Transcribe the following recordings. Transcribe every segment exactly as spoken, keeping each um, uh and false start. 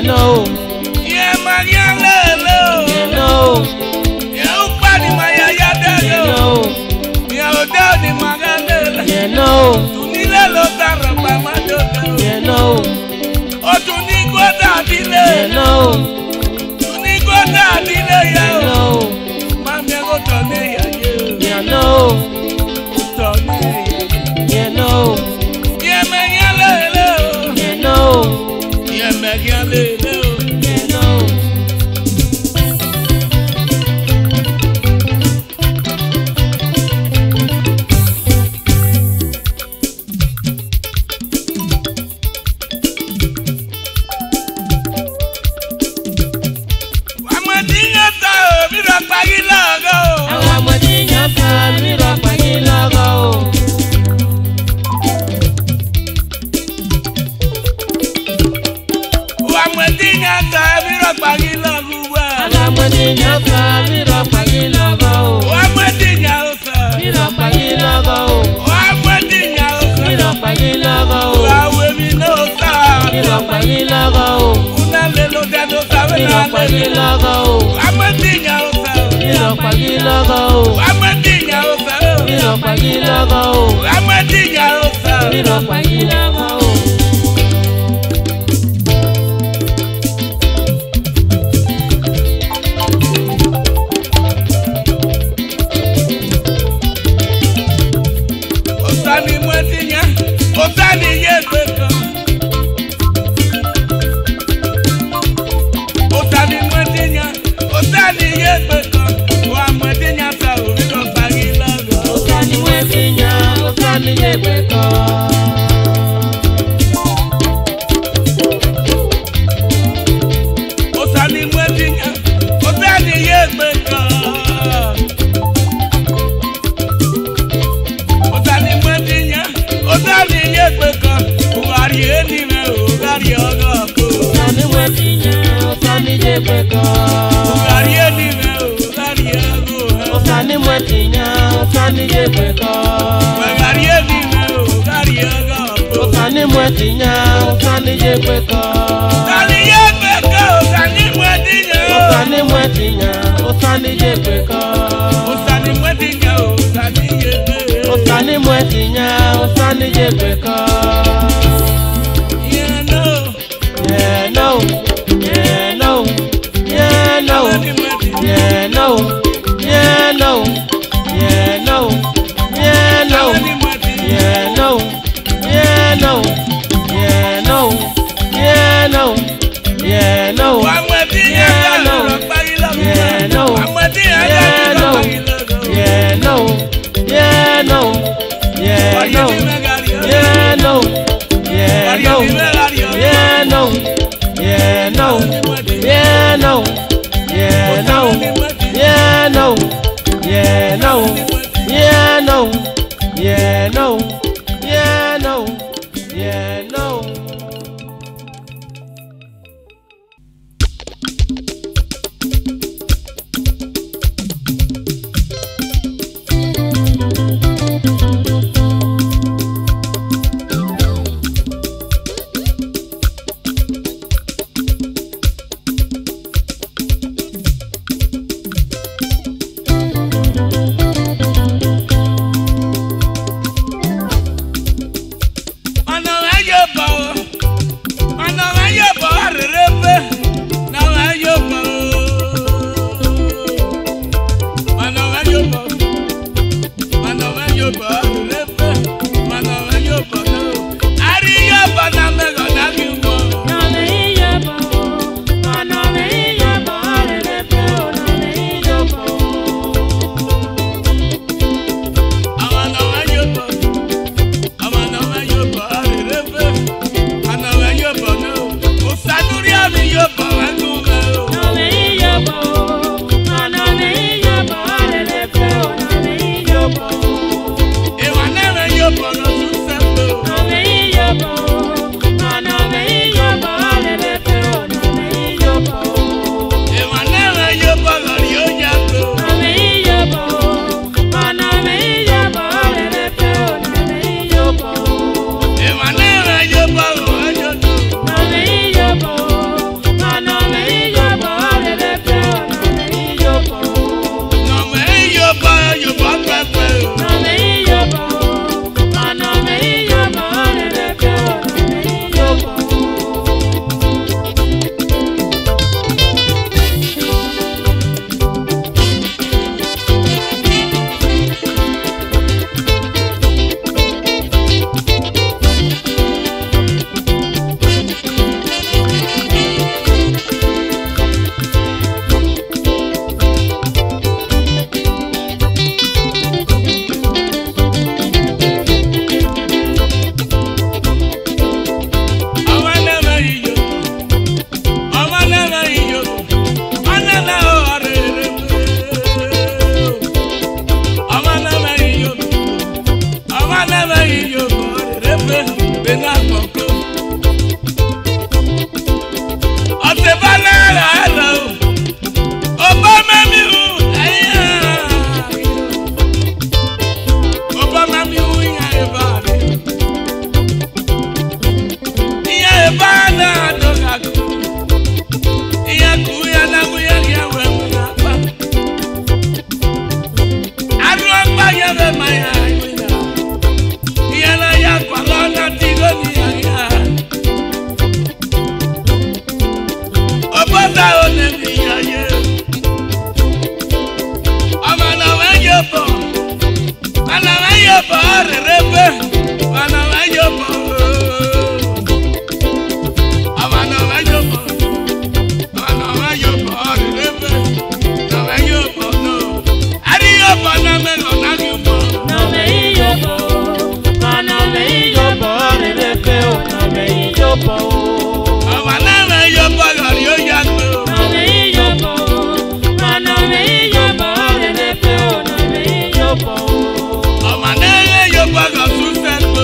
no. Yeah, man, yeah, no. Yeah, no. Yeah, upani maya ya Yeah, dado. no. Yeah, odani magale. Yeah, no. Tunile lo tara pa madodo. Yeah, no. O tuni goda dile. Yeah, no. Tuni goda dile ya. Yeah, no. Mami go tone ya ye. Yeah, no. Tone ya. Yeah, no. Yeah, man, yeah, no. Yeah, no. Yeah, man, yeah, no. Yeah, no. ọ̀sẹ̀ bá náírà lọ ọba mẹ́mi hù ẹ̀yà ọba mẹ́mi hù ìyá ẹ̀bá rẹ̀ ìyá ẹ̀bá náà dọ̀gà kú ìyá kú ìyá nàkú ìyá kí ẹ̀wọ̀ ẹ̀wọ̀ náà pa àdúrà ọgbà yẹn bẹ́ẹ̀ máa yà ẹ̀wọ̀ náà ìyá náà yà kọ́ lọ́nà tí lónìí yà yà. Ọbọ̀dá onẹ̀mí ayé ọmọ náà wẹ́ yóò bọ̀ ọmọ náà yóò bọ̀ rere bẹ́ ọmọ náà yóò bọ̀ ọmọ náà yóò bọ̀ ọmọ náà yóò bọ̀ rere bẹ́ náà yóò bọ̀ náà àrí yóò bọ̀ náà mẹ́lọ̀ náà yóò bọ̀. Náà yóò bọ̀ ọmọ náà yóò bọ̀ rere bẹ́ ọmọ náà yóò bọ̀. Ọmọ náà yóò bọ̀ lọ́rí ó yá gbé o. Ọmọ náà yóò bọ̀ lọ sún sẹ́gbó.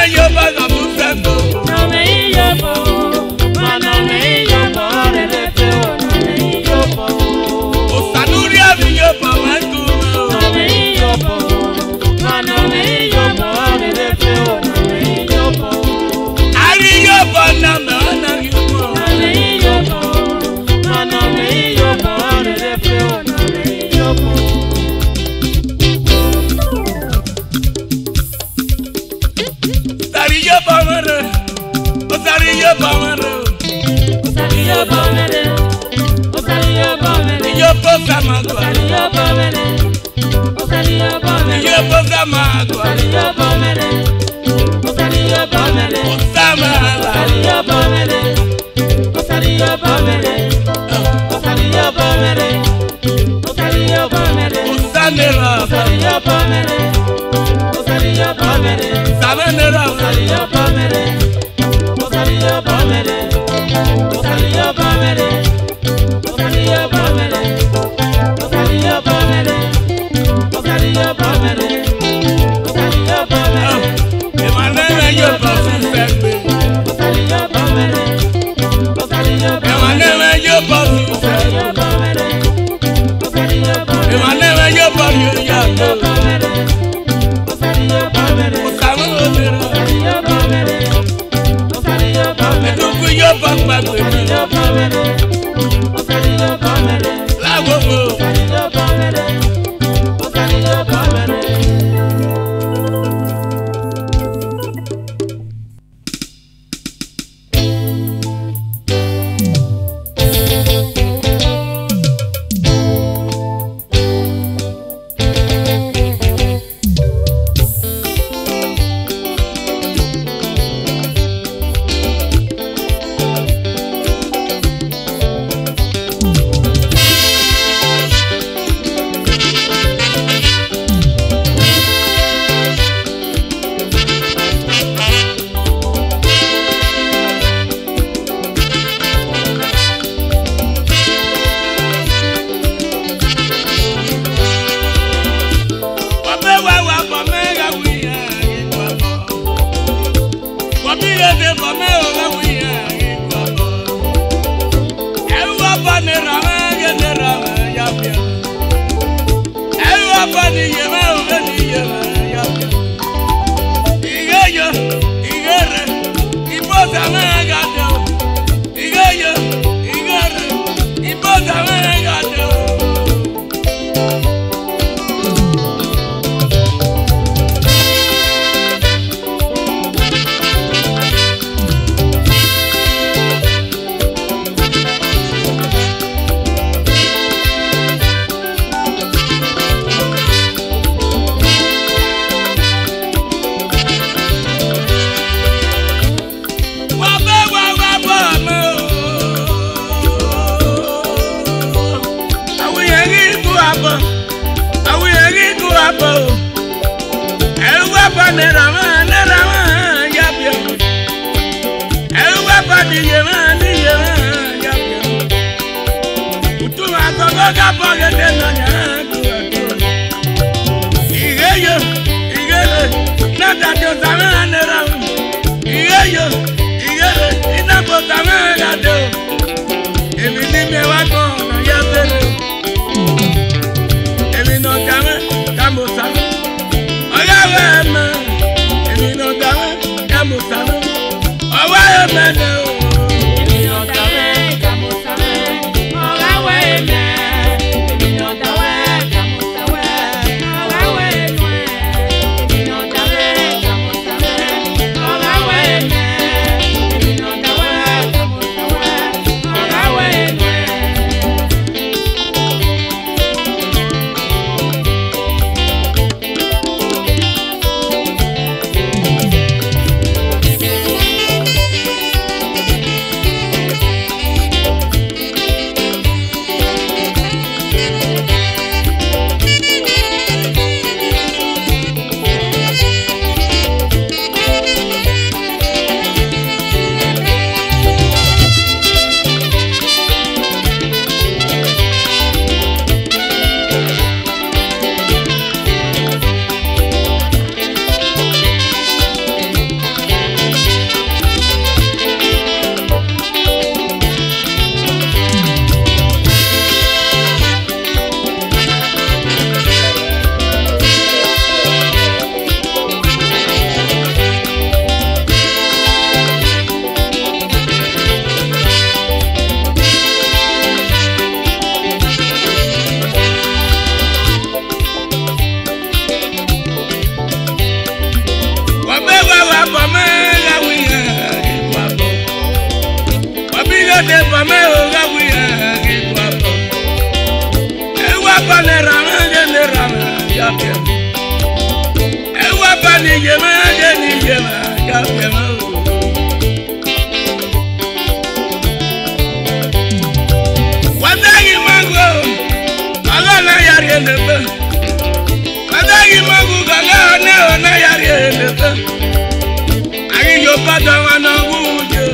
yo pago tu santo. No me yo po, no me yo po, re pe o no me yo po. O sanuria mi yo pa wantu. No me yo po, no me yo po, re pe o no me yo po. Ari yo pa na me na yo po. No me yo po, no me yo po, re pe o no me yo po. Sarillo pa mare, o sarillo pa mare, o sarillo pa mare, o sarillo pa mare, yo po samagua, o sarillo pa mare, o sarillo pa mare, yo po samagua, o sarillo pa mare, o sarillo pa mare, o samagua, o sarillo pa mare, o sarillo pa mare, o sarillo pa mare, o sarillo pa mare, o sanera, o sarillo pa mare, o sarillo pa mare. sabenera, Osarillo pa mere, osarillo pa mere, osarillo pa mere, osarillo pa mere, osarillo pa mere, osarillo pa mere, osarillo pa mere. que manera yo pa su serve, Osarillo pa mere, osarillo que pa mere, manera yo pa su serve, osarillo pa mere, osarillo pa que mere, manera yo pa yo ya, osarillo pa mere, osarillo pa mere, o sabenera, osarillo pa mere, osarillo pa que mere. tu cuyo pa pa Osarillo pa mere, osarillo pa mere, la gogo, osarillo pa mere, osarillo pa mere. me oga wiya gibwapo ewa bane rama jene rama yapya ewa bane yema jene yema yapya wadagi mango ala na yari nebe wadagi mango gala na na yari nebe ari yo pada wana wujo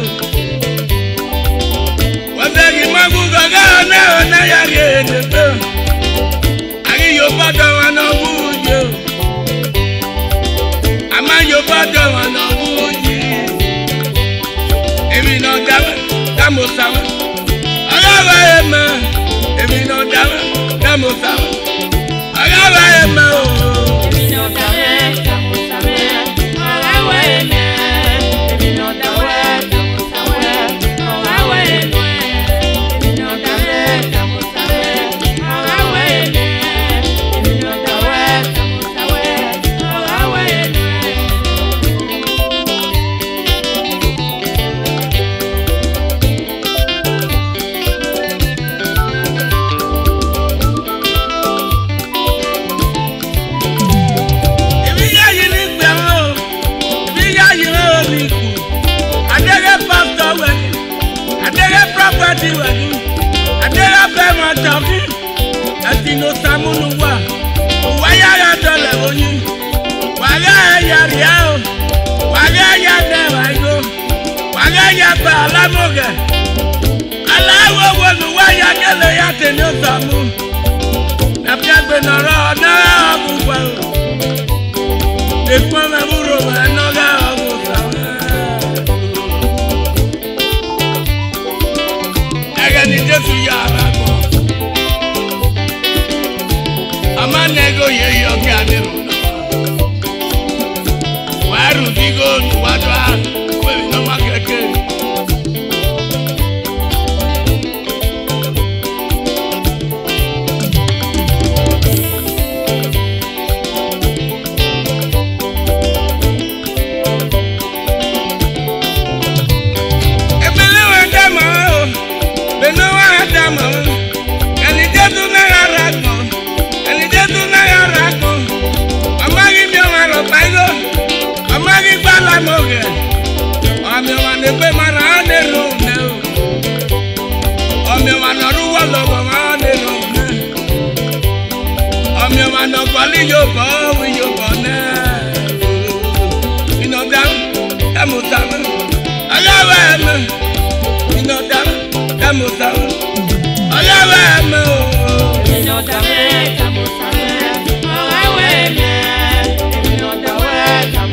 wadagi mango gala na na yari nebe ari yo pada wana wujo ama yo pada wana wujo emi no dawe damo sawe agawa ema emi no dawe damo sawe agawa ema o emi no dawe damo sawe agawa ema emi no dawe damo sawe agawa ema emi no dawe damo sawe agawa ema emi no dawe damo sawe agawa ema adega fema tafi atino samunu wa waya ya dole oyin waya ya riao waya ya dewayo waya ya balamoge alawo wonu waya gele ya teno samu na piagbe noro na agugwa ekwa me buro wa no ga agugwa ni Jesu yara ko amanego ye yo ke adiru waru digo wadwa we no makeke moge ame wane pe marane no ne ame wane ruwa logo mane no ne ame wane kwali yo ba wi yo ba ne ino dam dam dam agawe me ino dam dam dam agawe me ino dam dam dam agawe me ino dam dam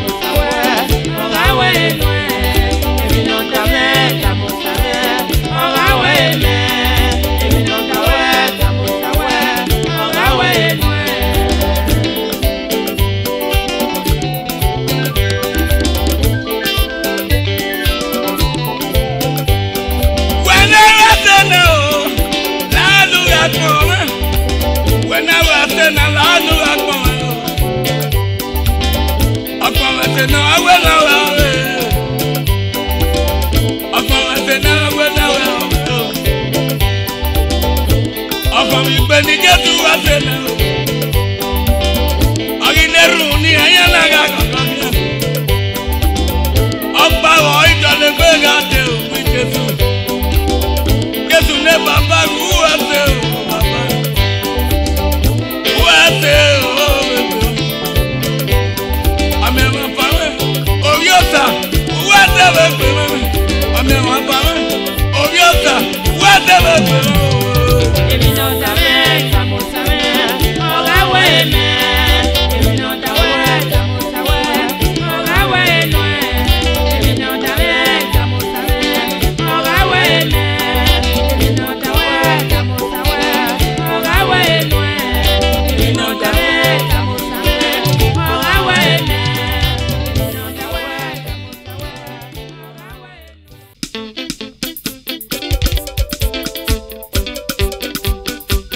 ni Jesu asena agineru ni ayala ga kokon opa o idole gbe ga te o wi Jesu Jesu ne baba ru ase o baba o ase o ame ma pa o yota o ase we pe ame ma pa o yota o ase we pe emi no dame damo sawe agawe me emi no dawe damo sawe agawe no emi no dame damo sawe agawe me emi no dawe damo sawe agawe no emi no dame damo sawe agawe me emi no dawe damo sawe agawe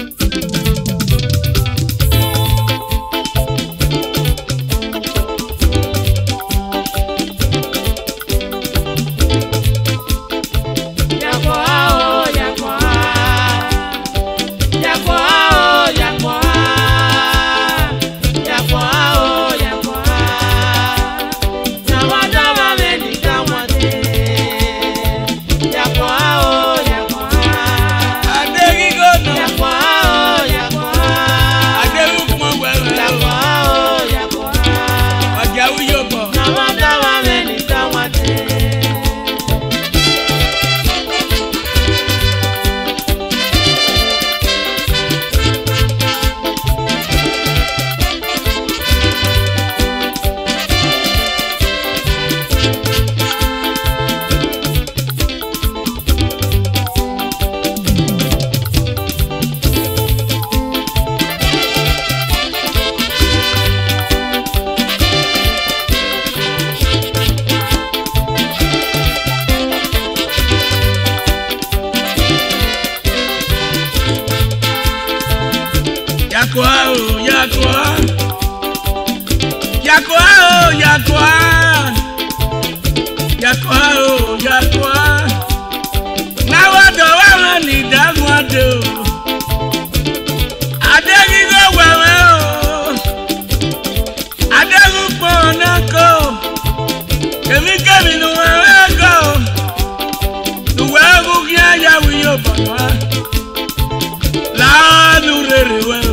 mi nu ego nu ego ya ya wi yo bana la nu re re we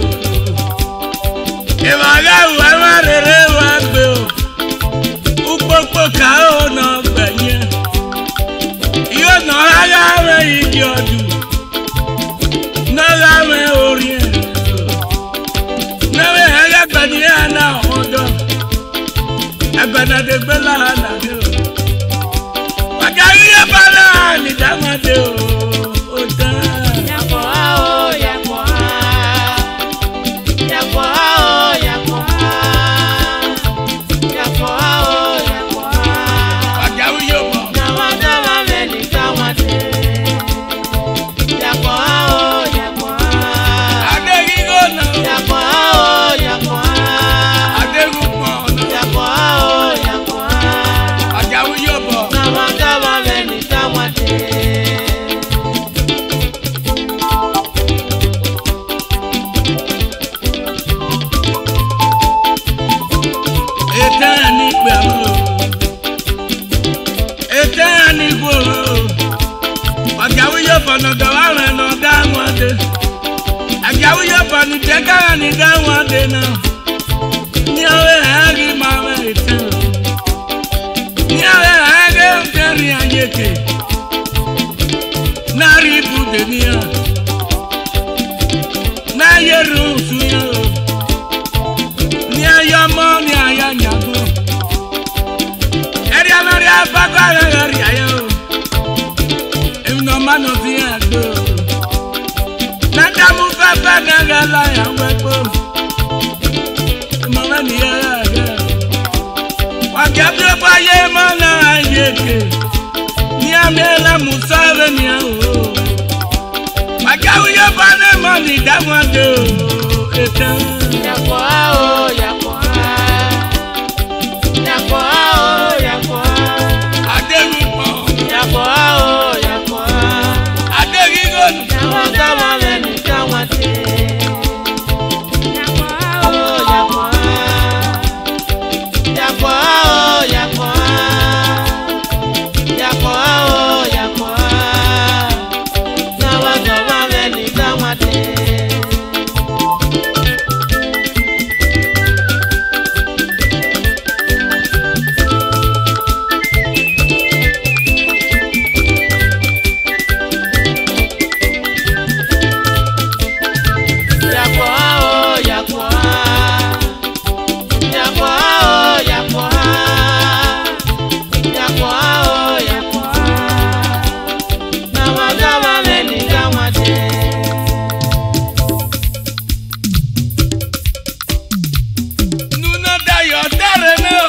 e ma ga wa ma re re wa gbe o upopo ka o na gbenye yo na aga me igi odu na ga me ori na me aga gbani ana odo agbana de gbela na de o magari ya bala ni damade o o da ya ko o ya ko ya ko ya ko ya ko ya ko magari yo mo na wa da wa me ni ka wa de ya ko ya ko ade gi go na ya ko ya ko ade gu mo ya ko ya ko magari yo mo na wa da wa me ni ka wa de etani pe o etani go magari yo mo no da wa re no da mo de agawi yo mo ni de ka ni da mo de na ni awe agi ma me etan ni awe agi o teri anyeke nari bu de ni a na yeru suyo ni ayo mo ni aya nyago eri amari afaga eri ayo em no mano ti agbo na damu fafa na gala ya wepo mo ma ni ya ga wa gabro ba ye mo na ayeke ni amela musave ni o magawi yo ba na mo ni damu de o etan ya ko ya ko ya ko ya ko ademi mo ya ko ya ko adegi go na wa da wa me ni ka wa de ya ko ya ko ya ko ya ko ya ko ya ko na wa da wa me ni ka wa de nuna da yo dare no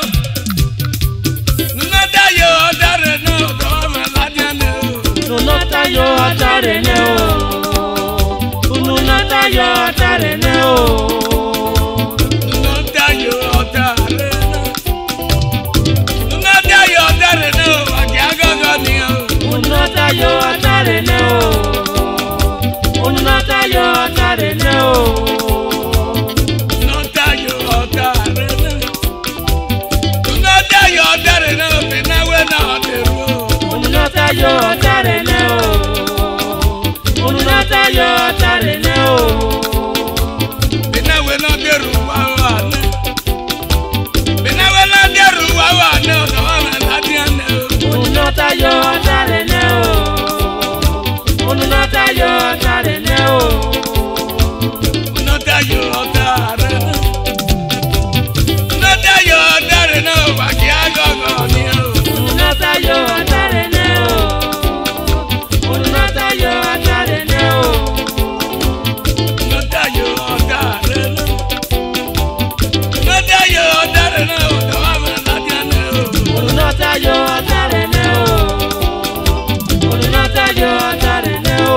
nuna da yo dare no do ma la dia no Nunota yo atare ne o Nunota yo atare ne o nuna da yo dare no nuna da yo dare no agaga go ni o Nunota yo atare ne o Nunota yo atare ne o nuna da yo dare no nuna da yo dare no be na we na o de ro Nunota yo atare ne o Nunota yo atare ne o be na we na de ro wa wa na be na we na de ro wa wa na do ma la dia no Nunota yo atare ne o Nunota yo atare ne o nuna da yo dare no nuna da yo dare no agaga go ni o Nunota yo atare ne o Nunota yo atare ne o nuna yo dare no nuna yo dare no do ma la dia no Nunota yo atare ne o Nunota yo atare ne o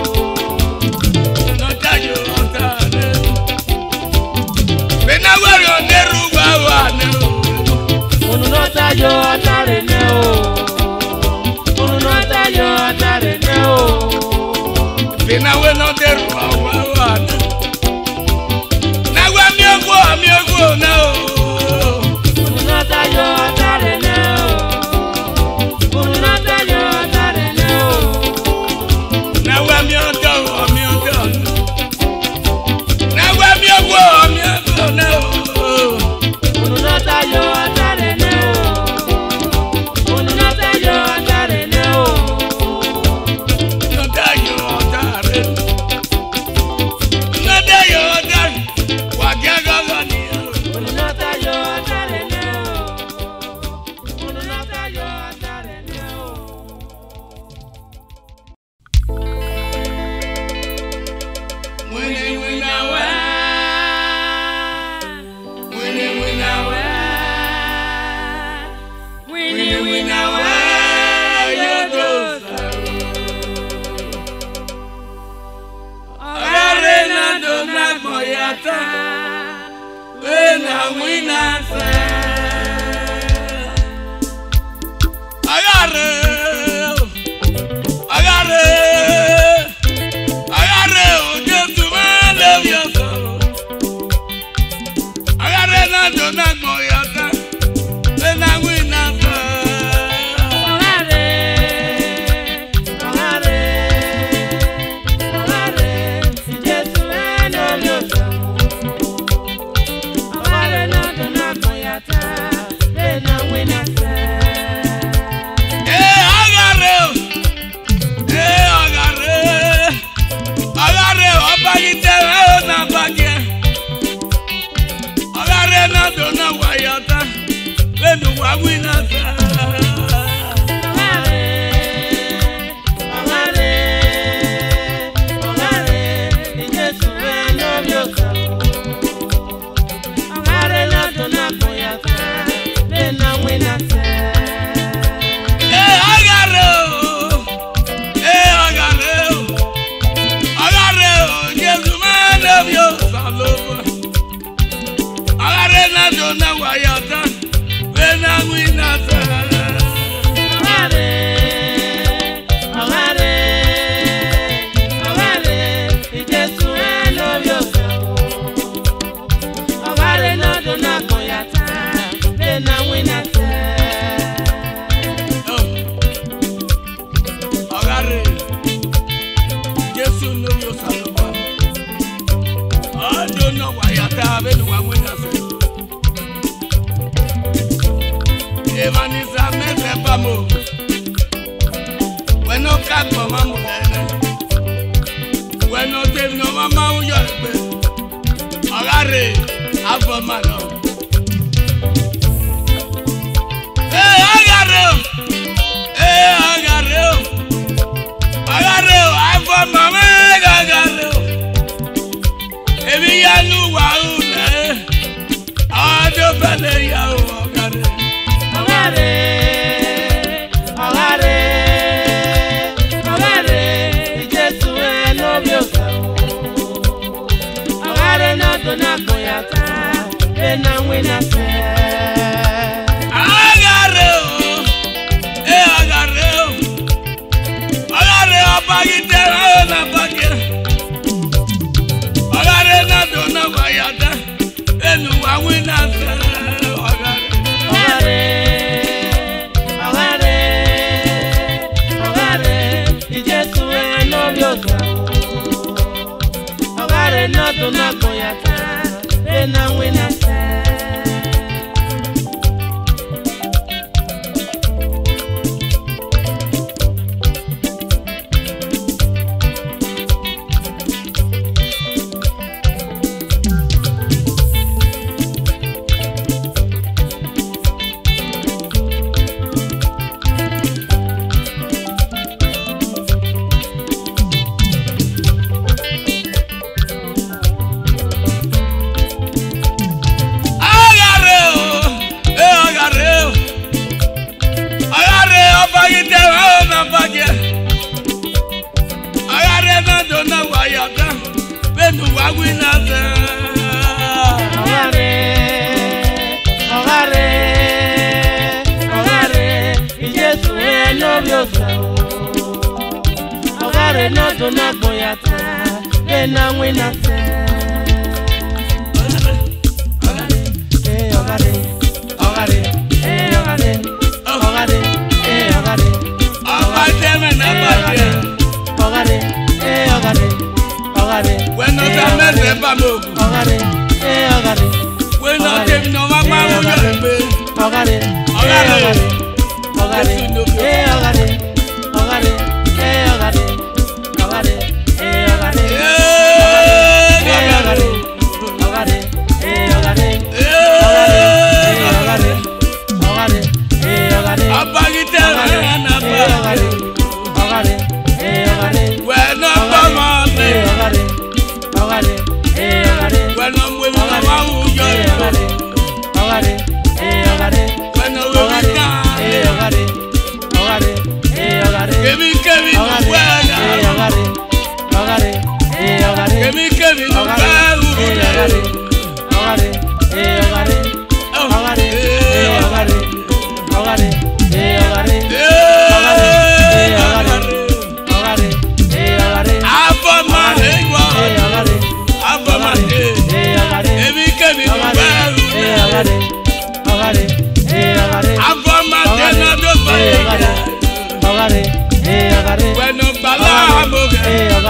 nuna yo dare be na we ro de ru wa wa no Nunota yo atare ne o Nunota yo atare ne o be na we no de ru wa wa no na wa mi ogo mi ogo na o Nunota yo atare ne o wayata wena winasa agare agare agare ojesu ma love yourself agare na dona moyata wena winasa Dona wayata wenu wawinasa Agare agare agare Jesu wenu biosa agare na dona koyata wena winasa eh agare eh agare agare Jesu wenu biosa lobo Arena dona wayata wena winasa Agare agare agare Jesu wenu biosa agare na dona koyata wena winasa agare Jesu no biosa lobo adona wayata wena winasa Evanisa mese pamo Bueno capo mamu nene Bueno te no mama uyo pe Agare afọ mano Eh agare Eh agare Agare afọ mama agare Ebi ya nu wa une Ado pele ya agare Agare, agare, agare, Jesu wenu biosa agare na dona koyata wena winasa Agare eh agare agare apagite na pagia agare na dona wayata enu wawinasa agare agare agare Jesu wenu biosa agare na dona koyata wena winasa Agare na dona wayata wenu wawinasa Agare agare agare Jesu wenu biosa agare na dona koyata wena winasa agare agare eh agare agare eh agare Abateme na pagia agare eh agare agare Bueno tamese pamo agare eh agare Bueno te no mama uyo pe agare agare agare eh agare agare eh agare agare eh agare eh agare agare eh agare agare agare eh agare Apagite na pa agare agare eh agare Bueno pamo eh agare agare eh agare Bueno mwe mama uyo agare agare eh agare Bueno agare eh wina agare agare eh agare Kemi kemi agare eh agare agare eh agare Kemi kemi no agare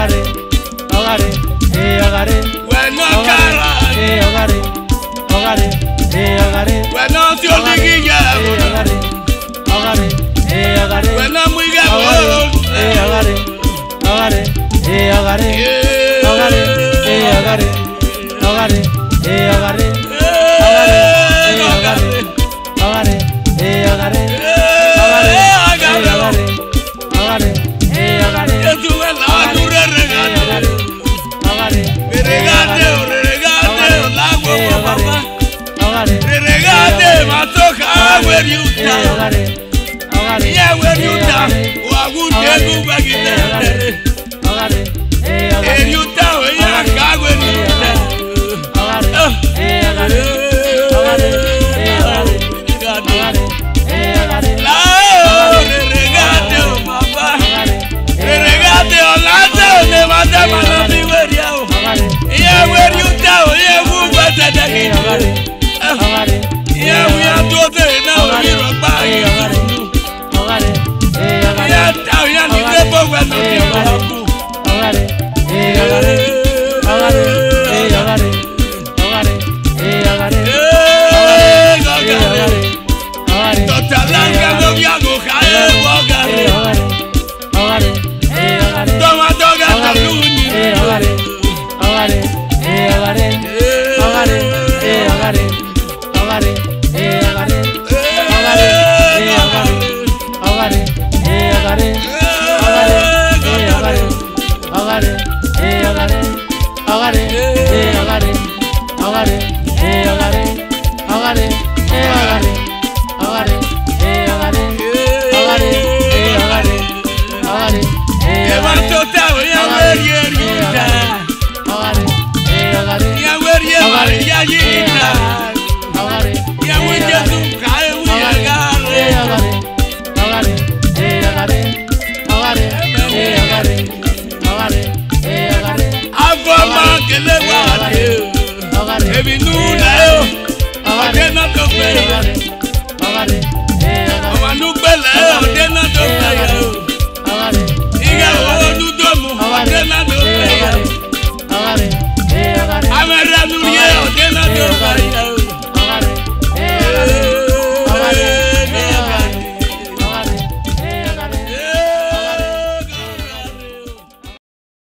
ogare, ogare, eh ogare. Bueno cara. Eh ogare, ogare, eh ogare. Bueno si oliguilla. Eh ogare, ogare, eh ogare. Bueno muy gabo. Eh ogare, ogare, eh ogare. Ogare, eh ogare, ogare, eh ogare. Ogare, eh ogare, ogare, eh ogare. Ogare, ogare, ogare, eh ogare. Eso es la dura regate. Ogare, regate, regate, lago papá. ogare, Regate, matoka where you stand. ogare, ogare, Yeah, where you stand. Wa good day, good back in there. ogare, eh ogare. Where you stand.